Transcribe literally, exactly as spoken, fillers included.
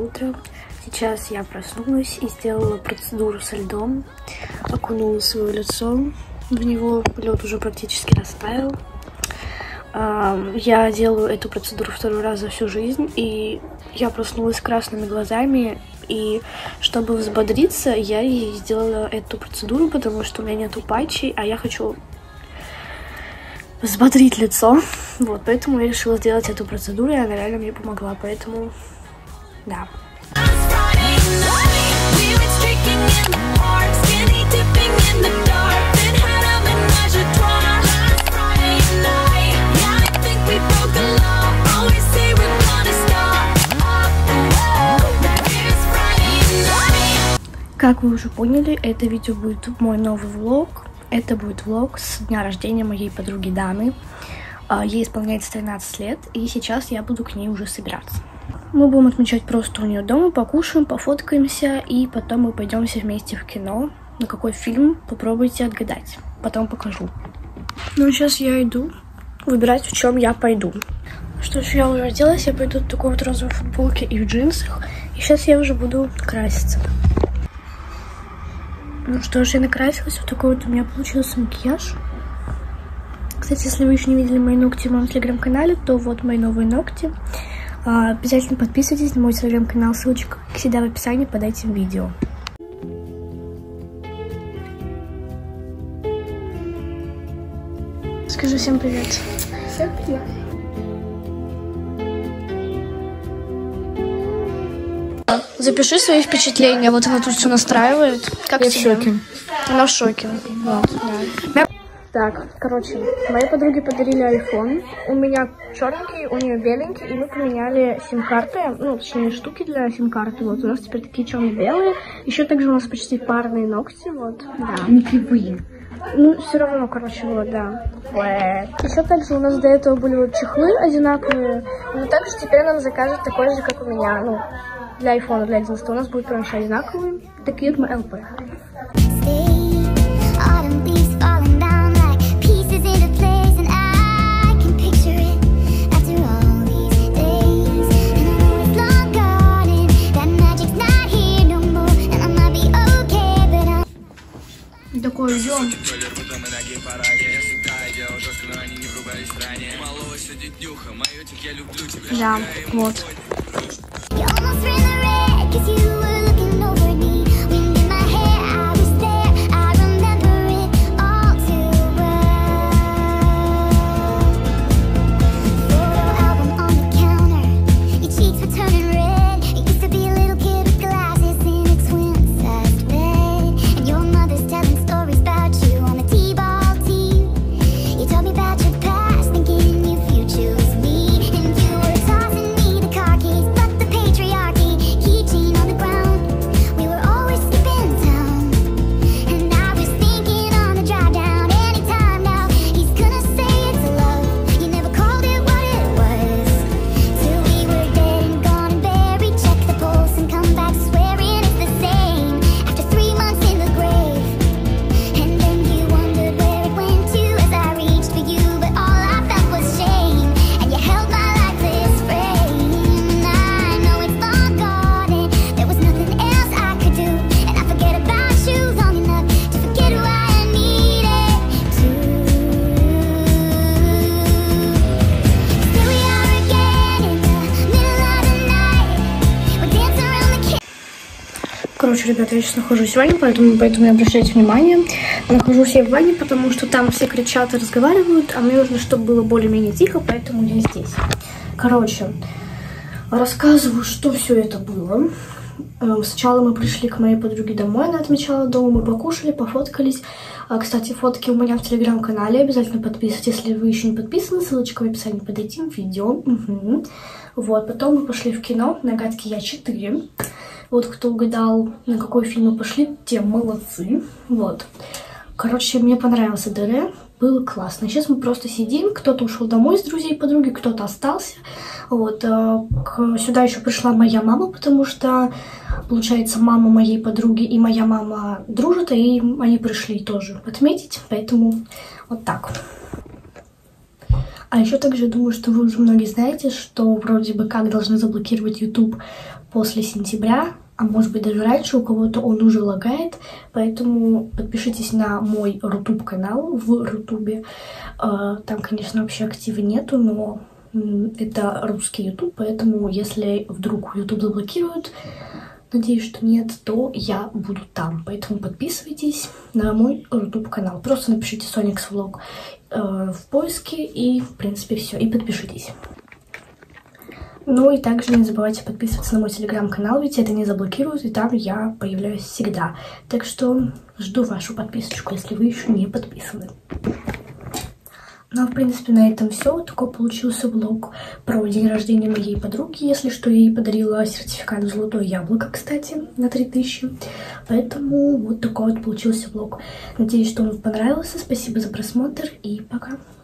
утро. Сейчас я проснулась и сделала процедуру со льдом. Окунула свое лицо в него. Лед уже практически растаял. Я делаю эту процедуру второй раз за всю жизнь. И я проснулась с красными глазами. И чтобы взбодриться, я и сделала эту процедуру, потому что у меня нету патчей, а я хочу взбодрить лицо. Вот, поэтому я решила сделать эту процедуру, и она реально мне помогла. Поэтому, да. Как вы уже поняли, это видео будет мой новый влог. Это будет влог с дня рождения моей подруги Даны. Ей исполняется тринадцать лет, и сейчас я буду к ней уже собираться. Мы будем отмечать просто у нее дома, покушаем, пофоткаемся, и потом мы пойдем все вместе в кино. На какой фильм? Попробуйте отгадать. Потом покажу. Ну, сейчас я иду выбирать, в чем я пойду. Что ж, я уже оделась, я пойду в такой вот розовой футболке и в джинсах. И сейчас я уже буду краситься. Ну что ж, я накрасилась. Вот такой вот у меня получился макияж. Кстати, если вы еще не видели мои ногти в моем телеграм-канале, то вот мои новые ногти. А, обязательно подписывайтесь на мой телеграм-канал. Ссылочка, как всегда, в описании под этим видео. Скажи всем привет. Всем привет. Запиши свои впечатления. Вот она тут все настраивает. Как я тебе? в шоке. Она в шоке. Вот, да. Так, короче, моей подруге подарили айфон. У меня черненький, у нее беленький, и мы поменяли сим-карты, ну, точнее, штуки для сим-карты. Вот, у нас теперь такие черно-белые. Еще также у нас почти парные ногти, вот, да. Не кривые. Ну, все равно, короче, вот, да. Еще также у нас до этого были вот чехлы одинаковые, но также теперь нам закажут такой же, как у меня, ну, для айфона, для одиннадцатого. У нас будет прям одинаковые. Такие вот мы эл пэ. Такой идем. Да, вот. Короче, ребята, я сейчас нахожусь в ванне, поэтому, поэтому не обращайте внимания. Нахожусь я в ванне, потому что там все кричат и разговаривают, а мне нужно, чтобы было более-менее тихо, поэтому я здесь. Короче, рассказываю, что все это было. Сначала мы пришли к моей подруге домой, она отмечала дома, мы покушали, пофоткались. Кстати, фотки у меня в телеграм-канале, обязательно подписывайтесь, если вы еще не подписаны, ссылочка в описании под этим видео. Угу. Вот, потом мы пошли в кино на «Гадкий я четыре». Вот, кто угадал, на какой фильм мы пошли, те молодцы. Вот. Короче, мне понравился дэ эр, было классно. Сейчас мы просто сидим, кто-то ушел домой с друзей и подруги, кто-то остался. Вот. Сюда еще пришла моя мама, потому что, получается, мама моей подруги и моя мама дружат, и они пришли тоже отметить, поэтому вот так. А еще также думаю, что вы уже многие знаете, что вроде бы как должны заблокировать YouTube после сентября, а может быть даже раньше, у кого-то он уже лагает, поэтому подпишитесь на мой Рутуб канал в Рутубе. Там, конечно, вообще актива нету, но это русский YouTube, поэтому если вдруг YouTube заблокируют, надеюсь, что нет, то я буду там. Поэтому подписывайтесь на мой Рутуб канал. Просто напишите Соникс Влог э, в поиске и, в принципе, все. И подпишитесь. Ну и также не забывайте подписываться на мой телеграм-канал, ведь это не заблокируют, и там я появляюсь всегда. Так что жду вашу подписочку, если вы еще не подписаны. Ну, в принципе, на этом все. Такой получился влог про день рождения моей подруги. Если что, я ей подарила сертификат в Золотое Яблоко, кстати, на три тысячи. Поэтому вот такой вот получился влог. Надеюсь, что он вам понравился. Спасибо за просмотр и пока.